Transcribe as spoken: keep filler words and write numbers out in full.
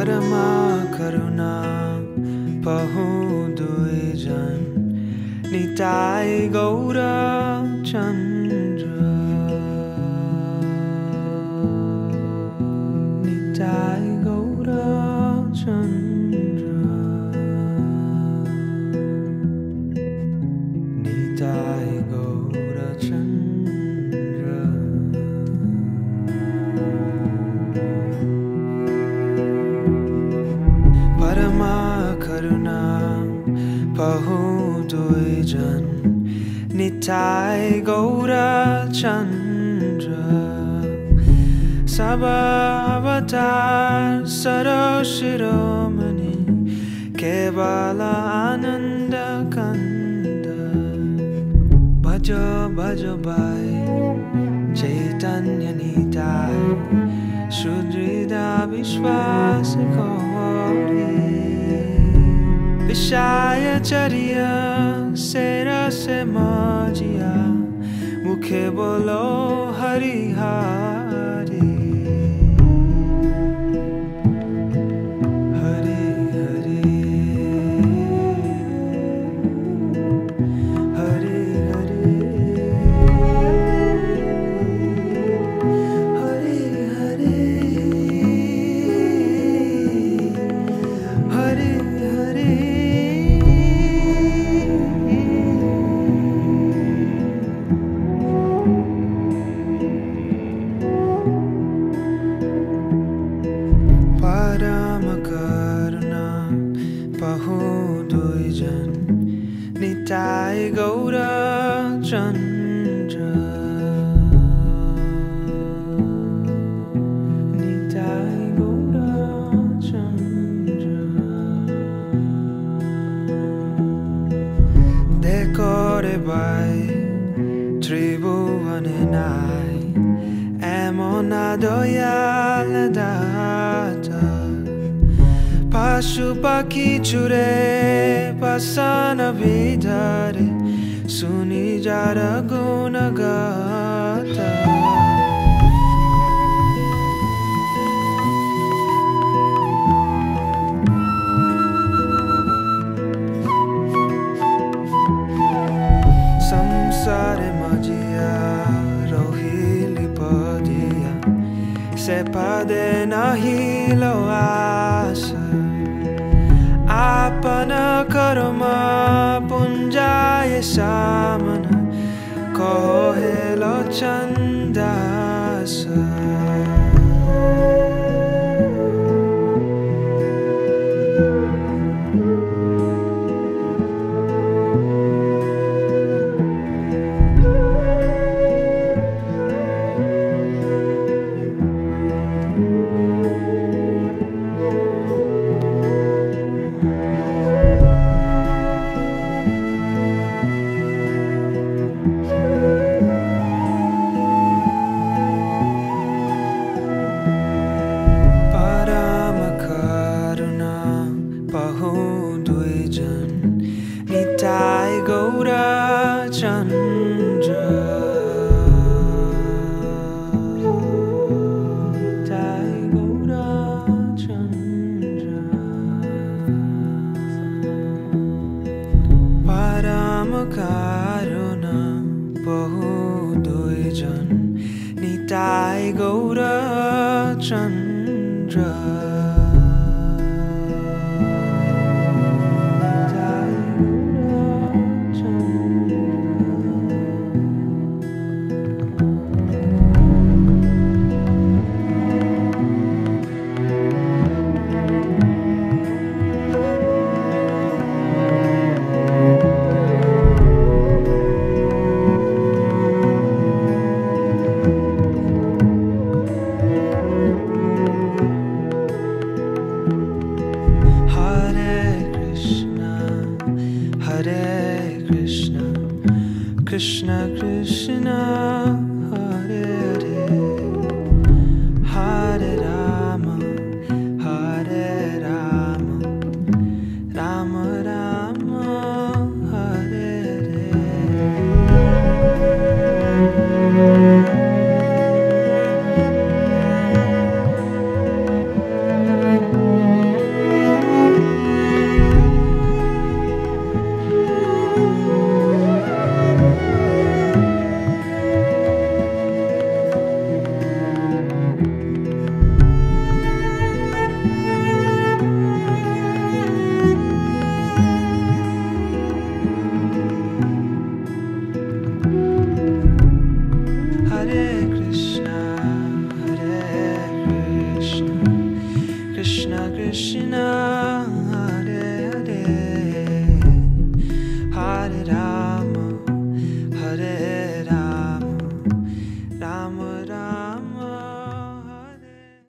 परमा करुणा पहु दुईजन निताय गौर चन्द्र निताय गौर चन्द्र निताय गौर चन्द्र परमा करुणा पहु दुईजन निताय गौर चन्द्र सब अवतार सरशिरोमणि केवल आनन्द कन्द भज भज भाइ चैतन्य निताय सुदृढ विश्वास गौरी विषय चर्या शेर से मजिया मुखे बोलो हरि हरि हरि हरि हरि हरि हरि हरि हरि परम करुणा पहु दुईजन निताय गौर चन्द्र निताय गौर चन्द्र देखरे भाइ त्रिभुवन নাই এমন দয়াল দাতা पशु पक्षी चुरे पसन ভিতরে सुनी जार गुण गाता संसारे मजिया रोहिली पदिया से पदे नहीं लो आशा आपन कर्म पुंजाय सामन कहेलो चंदास पहु दुईजन निताय गौर चन्द्र निताय गौर चन्द्र परम करुणा पहु दुईजन निताय गौर Chandra Krishna Krishna Hare Hare